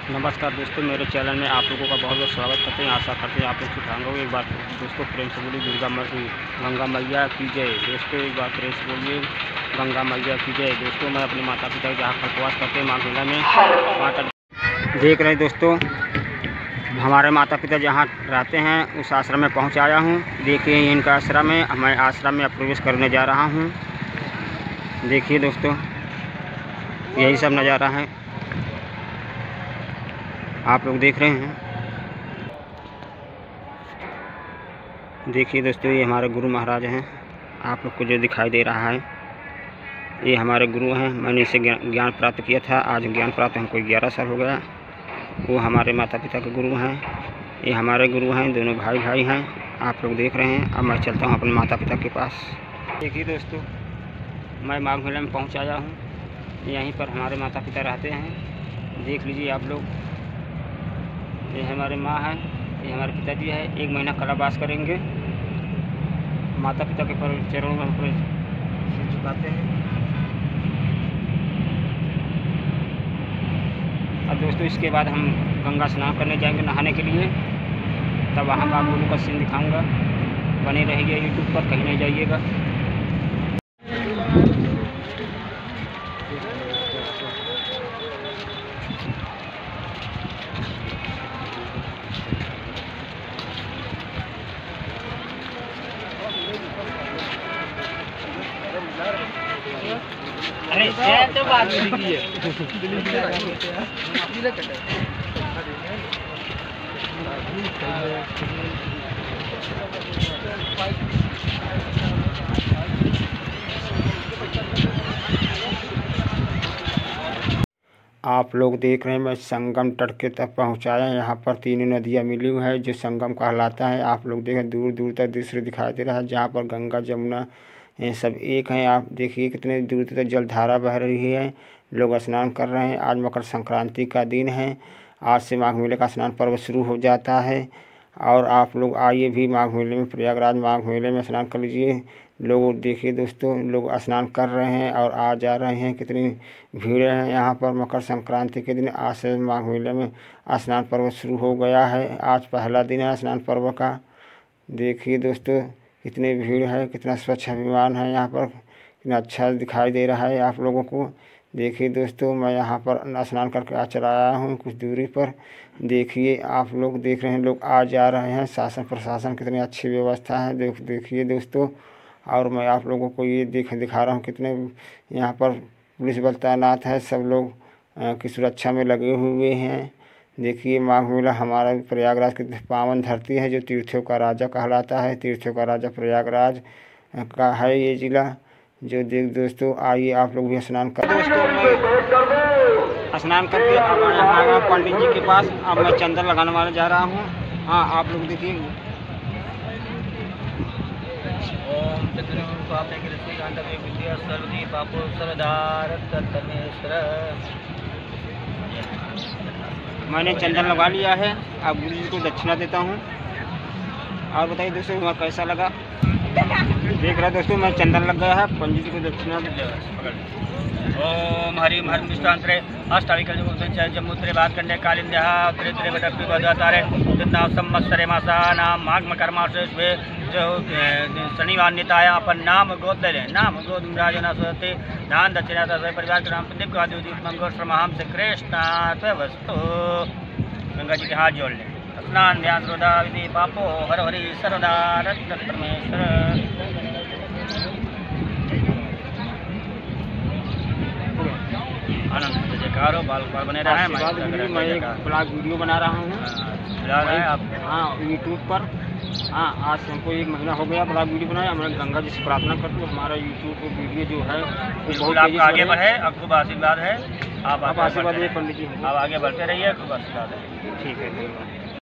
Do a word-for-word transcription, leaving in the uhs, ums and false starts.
नमस्कार दोस्तों, मेरे चैनल में आप लोगों का बहुत बहुत स्वागत करते हैं। आशा करते हैं आप लोग ठीक होंगे। एक बार दोस्तों प्रेम से बोलिए दुर्गा गंगा मैया की जय। दोस्तों एक बार प्रेम से बोलिए गंगा मैया की जय। दोस्तों मैं अपने माता पिता जहाँ कल्पवास करते हैं माँ मेला में माता देख रहे हैं। दोस्तों हमारे माता पिता जहाँ रहते हैं उस आश्रम में पहुँच आया हूँ। देखिए इनका आश्रम है, मैं आश्रम में प्रवेश करने जा रहा हूँ। देखिए दोस्तों यही सब नज़ारा है, आप लोग देख रहे हैं। देखिए दोस्तों ये हमारे गुरु महाराज हैं। आप लोग को जो दिखाई दे रहा है ये हमारे गुरु हैं। मैंने इसे ज्ञान प्राप्त किया था। आज ज्ञान प्राप्त हमको ग्यारह साल हो गया। वो हमारे माता पिता के गुरु हैं, ये हमारे गुरु हैं। दोनों भाई भाई हैं, आप लोग देख रहे हैं। अब मैं चलता हूँ अपने माता पिता के पास। देखिए दोस्तों मैं माघ मेला में पहुँच आया हूँ। यहीं पर हमारे माता पिता रहते हैं, देख लीजिए आप लोग। ये हमारे माँ है, ये हमारे पिताजी है। एक महीना कलावास करेंगे। माता पिता के पर चरणों में हम सिर झुकाते हैं। अब दोस्तों इसके बाद हम गंगा स्नान करने जाएंगे नहाने के लिए। तब वहाँ का आप लोगों का सीन दिखाऊंगा। बने रहिए यूट्यूब पर, कहीं नहीं जाइएगा। अरे ये तो बात नहीं है। आप लोग देख रहे हैं मैं संगम तट के तक पहुंचाया। यहाँ पर तीनों नदियाँ मिली हुई है जो संगम कहलाता है। आप लोग देखें दूर दूर तक दृश्य दिखाई दे रहा है, जहाँ पर गंगा जमुना ये सब एक हैं। आप देखिए कितने दूर तक जलधारा बह रही है, लोग स्नान कर रहे हैं। आज मकर संक्रांति का दिन है। आज से माघ मेले का स्नान पर्व शुरू हो जाता है। और आप लोग आइए भी माघ मेले में, प्रयागराज माघ मेले में स्नान कर लीजिए। लोग देखिए दोस्तों लोग स्नान कर रहे हैं और आ जा रहे हैं। कितनी भीड़ है यहाँ पर मकर संक्रांति के दिन। आज से माघ मेले में स्नान पर्व शुरू हो गया है। आज पहला दिन है स्नान पर्व का। देखिए दोस्तों कितनी भीड़ है, कितना स्वच्छ अभिमान है यहाँ पर, कितना अच्छा दिखाई दे रहा है आप लोगों को। देखिए दोस्तों मैं यहाँ पर स्नान करके आ चला आया हूँ कुछ दूरी पर। देखिए आप लोग देख रहे हैं, लोग आ जा रहे हैं। शासन प्रशासन कितनी अच्छी व्यवस्था है, देख देखिए दोस्तों। और मैं आप लोगों को ये देख दिखा रहा हूँ कितने यहाँ पर पुलिस बल तैनात है। सब लोग की सुरक्षा में लगे हुए हैं। देखिए माघ मेला हमारा प्रयागराज की पावन धरती है जो तीर्थों का राजा कहलाता है। तीर्थों का राजा प्रयागराज का है ये ज़िला। जो देख दोस्तों आइए आप लोग भी स्नान कर। दोस्तों मैं स्नान करके अब यहाँ पंडित जी के पास अब मैं चंदन लगाने वाले जा रहा हूँ। हाँ आप लोग देखिए। ओम मैंने चंदन लगा लिया है। अब गुरु जी को दक्षिणा देता हूँ। और बताइए दोस्तों वहाँ कैसा लगा। देख रहे दोस्तों मैं चंदन लग गया है, पंडित जी को दक्षिणा। ओम हरिम हर मिष्टांतरे अष्टाविकल जमुत्रे बात कंडे कालिंद्या उत्तरे उत्तरे बटप्पी गोदातारे जितना संवत्सरे मासानाम माघ मकर मासे जो शनिवार निताया अपन नाम गोद ले लें। नाम गोद राजना सोते दान दक्षिणा तथा परिवार के नाम प्रदीप का द्योदीप मंगोर श्रमहाम से कृष्ण वस्तु। गंगा जी के हाथ जोड़ लें। स्नान ध्यान श्रोधा विधि पापो हर हरि सर्वदा रत्न परमेश्वर। आनंद जयकारो बाल बाल बने रहा है। मैं एक ब्लॉग वीडियो बना रहा हूँ आप हाँ यूट्यूब पर। हाँ आज से हमको एक महीना हो गया ब्लॉग वीडियो बनाया। मैं गंगा जी से प्रार्थना करती हूँ हमारा यूट्यूब पर वीडियो जो है वो बहुत आपका आगे बढ़े। अब खूब आशीर्वाद है, आप आशीर्वाद है पंडित जी, आप आगे बढ़ते रहिए, खूब आशीर्वाद है। ठीक है धन्यवाद।